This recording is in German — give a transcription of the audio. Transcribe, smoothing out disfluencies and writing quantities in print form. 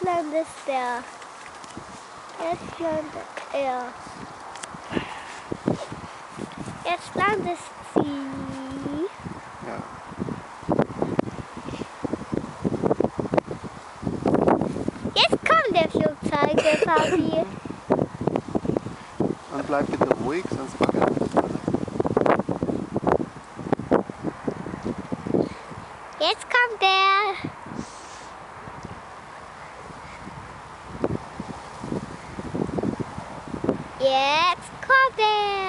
landet er. Jetzt landet er. Jetzt landet sie. Ja. Jetzt kommt der Flugzeug, Fabi. Und bleib bitte ruhig, sonst baggert das alles. Jetzt kommt er. Jetzt kommt er.